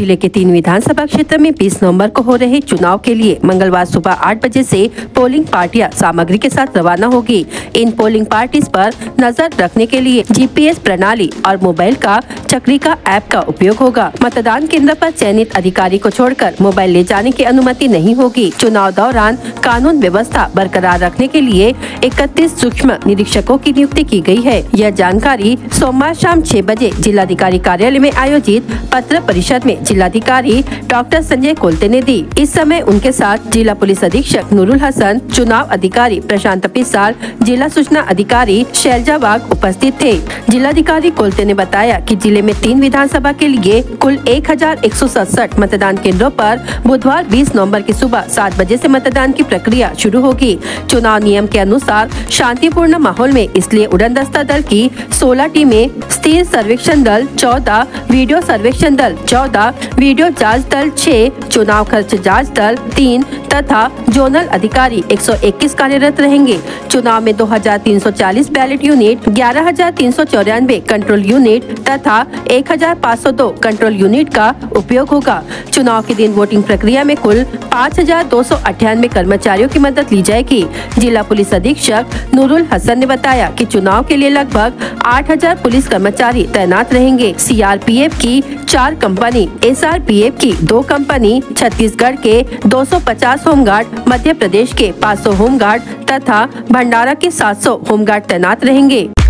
जिले के 3 विधानसभा क्षेत्र में 20 नवंबर को हो रहे चुनाव के लिए मंगलवार सुबह 8 बजे से पोलिंग पार्टियां सामग्री के साथ रवाना होगी। इन पोलिंग पार्टीज पर नजर रखने के लिए GPS प्रणाली और मोबाइल का चक्रिका ऐप का उपयोग होगा। मतदान केंद्र पर चयनित अधिकारी को छोड़कर मोबाइल ले जाने की अनुमति नहीं होगी। चुनाव दौरान कानून व्यवस्था बरकरार रखने के लिए 31 सूक्ष्म निरीक्षकों की नियुक्ति की गई है। यह जानकारी सोमवार शाम 6 बजे जिलाधिकारी कार्यालय में आयोजित पत्र परिषद में जिलाधिकारी डॉक्टर संजय कोलते ने दी। इस समय उनके साथ जिला पुलिस अधीक्षक नूरुल हसन, चुनाव अधिकारी प्रशांत पिसाल, जिला सूचना अधिकारी शैलजा वाघ उपस्थित थे। जिलाधिकारी कोलते ने बताया कि जिले में 3 विधानसभा के लिए कुल 1167 मतदान केंद्रों पर बुधवार 20 नवंबर की सुबह 7 बजे से मतदान की प्रक्रिया शुरू होगी। चुनाव नियम के अनुसार शांतिपूर्ण माहौल में, इसलिए उड़नदस्ता दल की 16 टीमें, स्थिर सर्वेक्षण दल 14, वीडियो सर्वेक्षण दल 14, वीडियो जांच दल 6, चुनाव खर्च जांच दल 3 तथा जोनल अधिकारी 121 कार्यरत रहेंगे। चुनाव में 2340 बैलेट यूनिट, 11394 कंट्रोल यूनिट तथा 1502 कंट्रोल यूनिट का उपयोग होगा। चुनाव के दिन वोटिंग प्रक्रिया में कुल 5298 कर्मचारियों की मदद ली जाएगी। जिला पुलिस अधीक्षक नूरुल हसन ने बताया कि चुनाव के लिए लगभग 8000 पुलिस कर्मचारी तैनात रहेंगे। CRPF की 4 कंपनी, SRPF की 2 कंपनी, छत्तीसगढ़ के 250 होमगार्ड, मध्य प्रदेश के 500 होमगार्ड तथा भंडारा के 700 होमगार्ड तैनात रहेंगे।